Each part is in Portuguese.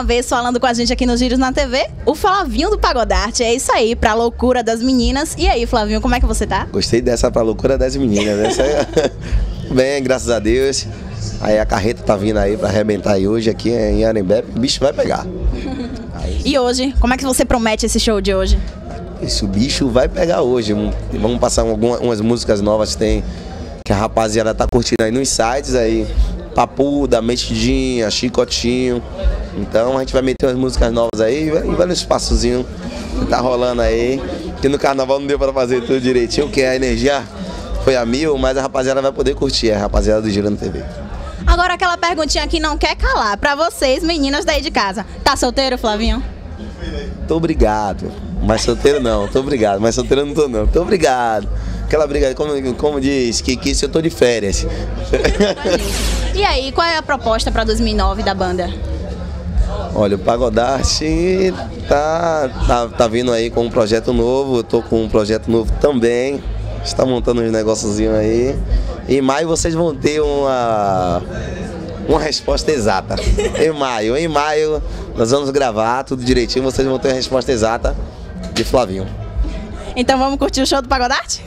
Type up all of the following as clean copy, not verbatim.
uma vez falando com a gente aqui nos Giros na TV, o Flavinho do Pagodarte. É isso aí, pra loucura das meninas. E aí, Flavinho, como é que você tá? Gostei dessa pra loucura das meninas. Essa é... Bem, graças a Deus. Aí a carreta tá vindo aí pra arrebentar aí hoje aqui em Arembepe. O bicho vai pegar. Aí... E hoje, como é que você promete esse show de hoje? Esse bicho vai pegar hoje. Vamos passar umas músicas novas que tem, que a rapaziada tá curtindo aí nos sites aí. Papuda, Mexidinha, Chicotinho. Então a gente vai meter umas músicas novas aí e vai no espaçozinho que tá rolando aí. Que no carnaval não deu pra fazer tudo direitinho, porque a energia foi a 1000, mas a rapaziada vai poder curtir, a rapaziada do Giro na TV. Agora aquela perguntinha que não quer calar, pra vocês, meninas daí de casa. Tá solteiro, Flavinho? Tô obrigado. Mas solteiro não, tô obrigado. Mas solteiro não tô não, tô obrigado. Aquela briga, como diz, que eu tô de férias. E aí, qual é a proposta pra 2009 da banda? Olha, o Pagodarte tá vindo aí com um projeto novo, eu tô com um projeto novo também. Está montando uns negóciozinhos aí. Em maio vocês vão ter uma resposta exata. Em maio nós vamos gravar tudo direitinho, vocês vão ter a resposta exata de Flavinho. Então vamos curtir o show do Pagodarte?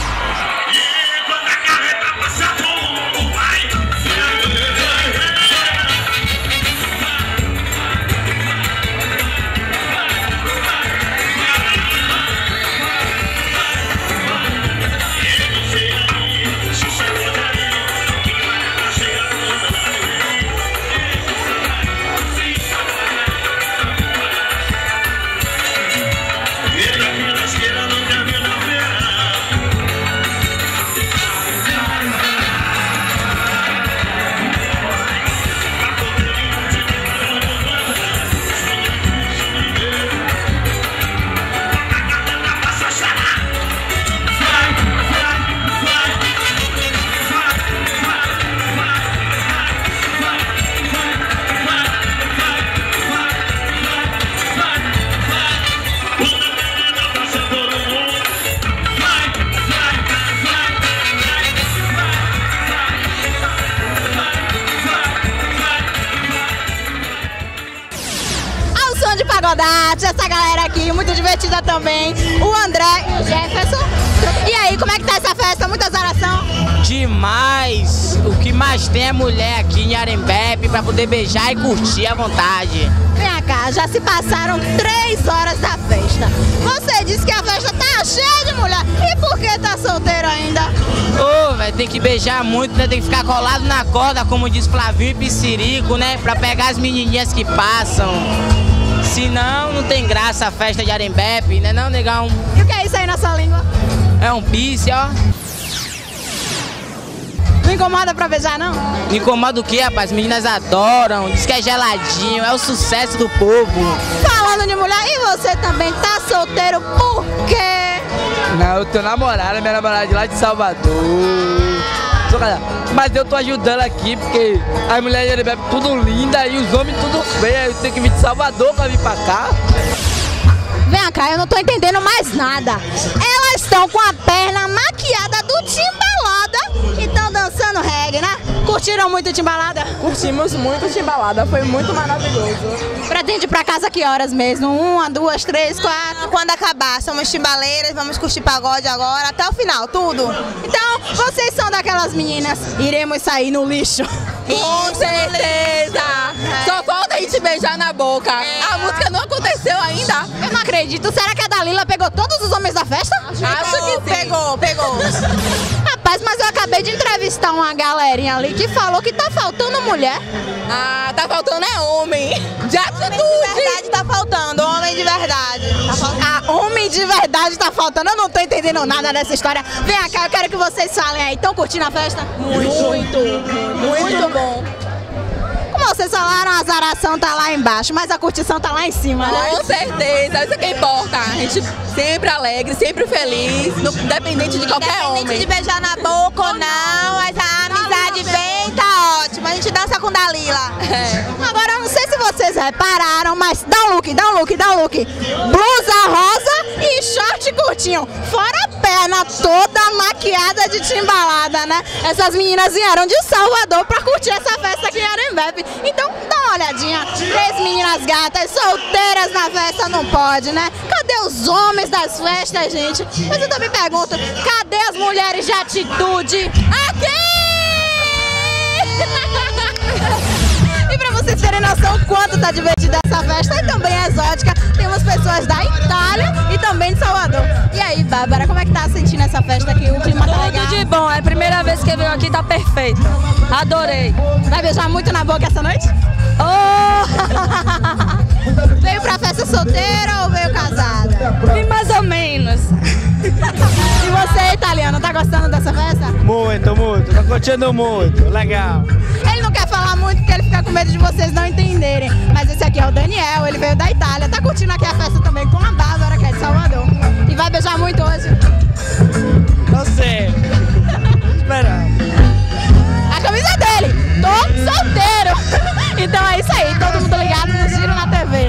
Pagodarte, essa galera aqui, muito divertida também. O André e o Jefferson. E aí, como é que tá essa festa? Muita azaração? Demais! O que mais tem é mulher aqui em Arembepe pra poder beijar e curtir à vontade. Vem cá, já se passaram 3 horas da festa. Você disse que a festa tá cheia de mulher. E por que tá solteiro ainda? Ô, velho, tem que beijar muito, né? Tem que ficar colado na corda, como diz Flavinho e Piscirico, né? Pra pegar as menininhas que passam. Senão, não tem graça a festa de Arembepe, né não, negão? E o que é isso aí na sua língua? É um pisse, ó. Não incomoda pra beijar, não? Não incomoda o quê, rapaz? As meninas adoram, diz que é geladinho, é o sucesso do povo. Falando de mulher, e você também tá solteiro por quê? Não, eu tô namorada, minha namorada é de lá de Salvador. Mas eu tô ajudando aqui porque as mulheres de Arembepe tudo linda e os homens tudo feio. Eu tenho que vir de Salvador pra vir pra cá. Vem cá, eu não tô entendendo mais nada. Elas estão com a perna maquiada do Timbalada e estão dançando reggae, né? Curtiram muito o Timbalada? Curtimos muito o Timbalada, foi muito maravilhoso. Pretende ir pra casa que horas mesmo? 1, 2, 3, 4? Quando acabar, somos timbaleiras, vamos curtir pagode agora, até o final, tudo. Então, vocês são daquelas meninas, iremos sair no lixo. Com certeza! Só falta a gente beijar na boca. A música não aconteceu ainda. Eu não acredito. Será que a Dalila pegou todos os homens da festa? Acho que sim. Pegou. Rapaz, mas eu acabei de entrevistar uma galerinha ali que falou que tá faltando mulher. Ah, tá faltando é homem. De atitude. De verdade tá faltando, homem de verdade. Tá faltando. Homem de verdade tá faltando. Eu não tô entendendo nada dessa história. Vem cá, eu quero que vocês falem aí. Estão curtindo a festa? Muito bom. Como vocês falaram, a azaração tá lá embaixo, mas a curtição tá lá em cima, né? Com certeza, isso é que importa. A gente sempre alegre, sempre feliz, independente de qualquer homem. Independente de beijar na boca ou não, mas a amizade vem, tá ótima. A gente dança com Dalila. Agora, eu não sei se vocês repararam, mas dá um look. Blusa rosa e short curtinho. Fora perna toda maquiada de timbalada, né? Essas meninas vieram de Salvador pra curtir essa festa aqui em Arembepe. Então, dá uma olhadinha. 3 meninas gatas, solteiras na festa, não pode, né? Cadê os homens das festas, gente? Mas eu também pergunto, cadê as mulheres de atitude? Aqui! E pra vocês terem noção quanto tá divertida essa festa e também exótica, temos pessoas da Itália e também de Salvador. E aí, Bárbara, como é que tá sentindo essa festa aqui? O clima tá legal? Tudo de bom, é a primeira vez que eu venho aqui, tá perfeito. Adorei. Vai beijar muito na boca essa noite? Oh! Veio pra festa solteira ou veio casada? Vim mais ou menos. E você, italiano, tá gostando dessa festa? Muito, tô curtindo muito, legal. Ele não quer falar muito porque ele fica com medo de vocês não entenderem. Mas esse aqui é o Daniel, ele veio da Itália, tá curtindo aqui a festa também com a Bárbara, que é de Salvador. E vai beijar muito hoje? Não sei. Esperando. A camisa dele, tô solteiro. Então é isso aí, todo mundo ligado no Giro na TV.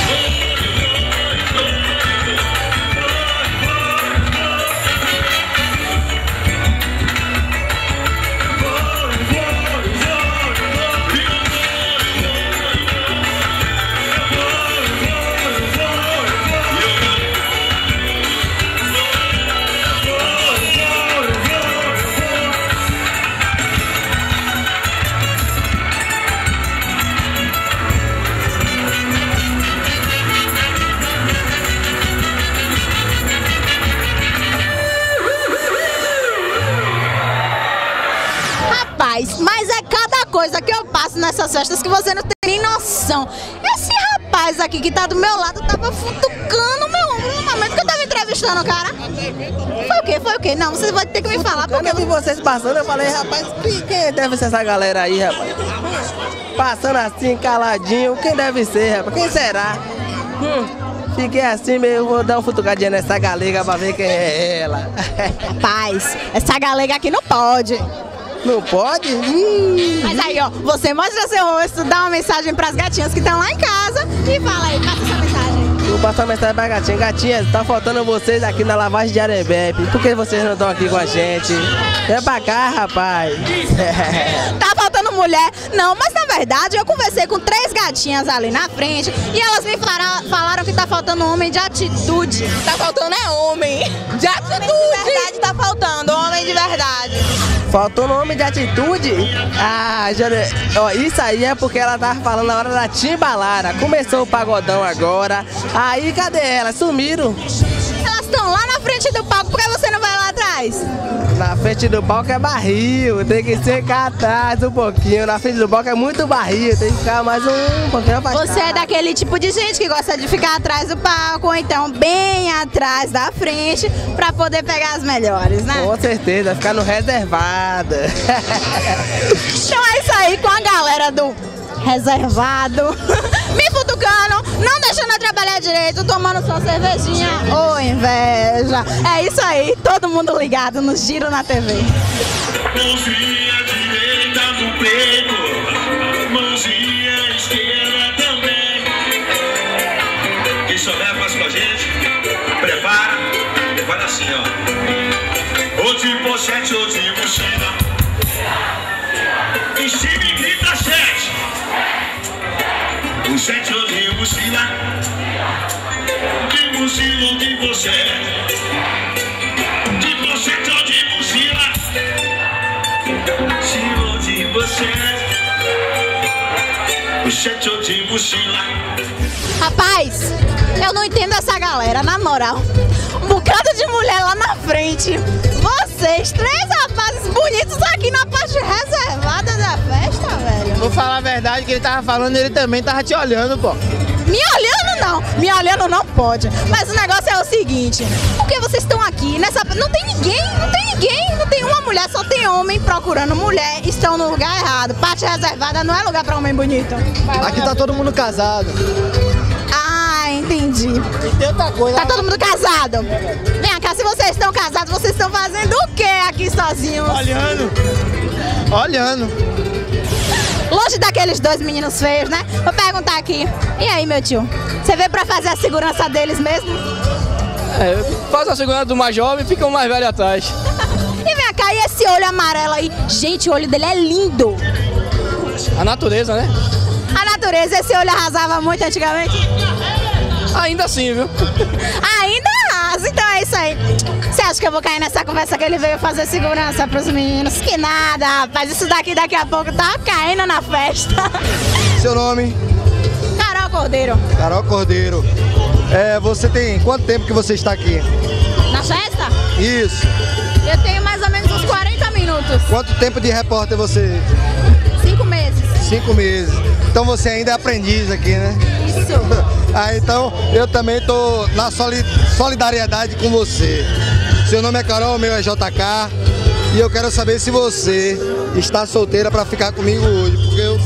Mas é cada coisa que eu passo nessas festas que você não tem nem noção. Esse rapaz aqui que tá do meu lado tava futucando meu ombro no momento que eu tava entrevistando o cara. Foi o quê? Não, você vai ter que me falar porque... Eu vi vocês passando, eu falei, rapaz, quem deve ser essa galera aí, rapaz? Passando assim, caladinho, quem deve ser, rapaz? Quem será? Fiquei assim, meio, vou dar uma futucadinha nessa galega pra ver quem é ela. Rapaz, essa galega aqui não pode. Não pode? Mas aí, ó, você mostra seu rosto, dá uma mensagem pras gatinhas que estão lá em casa e fala aí, passa essa mensagem. Vou passar uma mensagem pra gatinha. Gatinhas, tá faltando vocês aqui na lavagem de Arembepe. Por que vocês não estão aqui com a gente? Vem pra cá, rapaz. Tá faltando mulher? Não, mas na verdade eu conversei com 3 gatinhas ali na frente e elas me falaram que tá faltando homem de atitude. Tá faltando é homem. De atitude. De verdade tá faltando, homem de verdade. Faltou nome de atitude? Ah, ó, isso aí é porque ela tava falando na hora da timbalada. Começou o pagodão agora. Aí, cadê elas? Sumiram. Elas estão lá na frente do palco, por que você não vai lá atrás? Na frente do palco é barril, tem que ficar atrás um pouquinho. Na frente do palco é muito barril, tem que ficar mais um pouquinho afastado. Você é daquele tipo de gente que gosta de ficar atrás do palco, ou então bem atrás da frente, pra poder pegar as melhores, né? Com certeza, ficar no reservado. Então é isso aí, com a galera do reservado, me futucando, não deixando eu trabalhar direito, tomando sua cervejinha. Ô, inveja! É isso aí, todo mundo ligado no Giro na TV. Mãozinha direita no peito, mãozinha esquerda também. Quem souber faz com a gente, prepara assim, ó. Ou de pochete ou de mochila, em cima e grita 7. Pochete ou de mochila, de mochila ou de pochete. De pochete ou de mochila, mochila ou de pochete. Pochete ou de mochila. Rapaz, eu não entendo essa galera, na moral. Um bocado de mulher lá na frente. Vocês, 3 rapazes bonitos aqui na parte reservada da festa, velho. Vou falar a verdade, que ele tava falando, ele também tava te olhando, pô. Me olhando não, me olhando não pode. Mas o negócio é o seguinte, por que vocês estão aqui nessa... Não tem ninguém, não tem uma mulher, só tem homem procurando mulher, estão no lugar errado. Parte reservada não é lugar pra homem bonito. Aqui tá todo mundo casado. Ah, entendi. E tem outra coisa. Tá todo mundo casado? Vem cá, se vocês estão casados, vocês estão fazendo o que aqui sozinhos? Olhando. Longe daqueles 2 meninos feios, né? Vou perguntar aqui. E aí, meu tio? Você veio pra fazer a segurança deles mesmo? Faz a segunda do mais jovem e fica o mais velho atrás. E vem cá, e esse olho amarelo aí? Gente, o olho dele é lindo. A natureza, né? A natureza, esse olho arrasava muito antigamente? Ainda assim, viu? Ainda arrasa, então é isso aí. Você acha que eu vou cair nessa conversa que ele veio fazer segurança pros meninos? Que nada, rapaz, isso daqui a pouco tá caindo na festa. Seu nome? Carol Cordeiro. Carol Cordeiro. Você tem quanto tempo que você está aqui? Na festa? Isso. Eu tenho mais ou menos uns 40 minutos. Quanto tempo de repórter você? 5 meses. 5 meses. Então você ainda é aprendiz aqui, né? Isso. Então eu também tô na solidariedade com você. Seu nome é Carol, o meu é JK. E eu quero saber se você está solteira para ficar comigo hoje, porque eu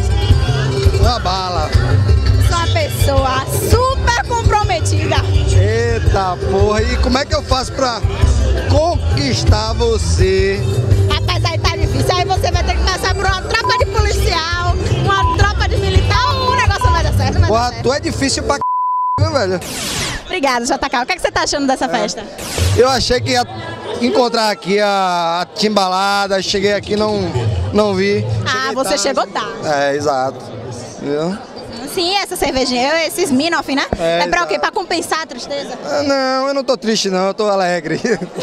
tô uma bala. Sou uma pessoa super comprometida. Eita porra, e como é que eu faço pra conquistar você? Rapaz, aí tá difícil, aí você vai ter que passar por uma tropa de policial, uma tropa de militar, o negócio não vai dar certo, não vai dar certo. Tu é difícil pra meu velho. Obrigada, JK. O que você tá achando dessa festa? Eu achei que ia encontrar aqui a Timbalada, cheguei aqui e não vi. Você chegou tarde. Exato. Viu? Sim, essa cervejinha, esses Minoff, né? É pra o quê? Pra compensar a tristeza? Não, eu não tô triste não, eu tô alegre.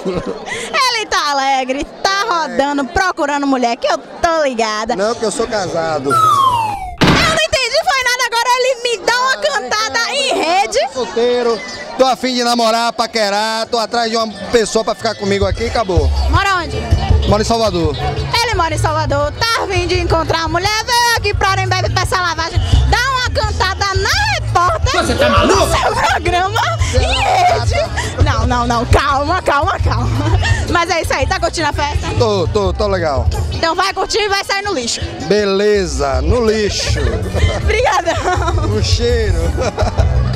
Ele tá alegre, tá rodando, procurando mulher, que eu tô ligada. Não, que eu sou casado. Eu não entendi, foi nada, agora ele me dá uma cantada em rede. Tô solteiro, tô a fim de namorar, paquerar, tô atrás de uma pessoa pra ficar comigo aqui e acabou. Mora onde? Moro em Salvador. Ele mora em Salvador, tá a fim de encontrar uma mulher, veio aqui pra Arembebe pra essa lavagem, dá uma cantada na repórter. Você tá maluco? No seu programa em rede. Não, calma. Mas é isso aí, tá curtindo a festa? Tô legal. Então vai curtir e vai sair no lixo. Beleza, no lixo. Obrigadão. O cheiro.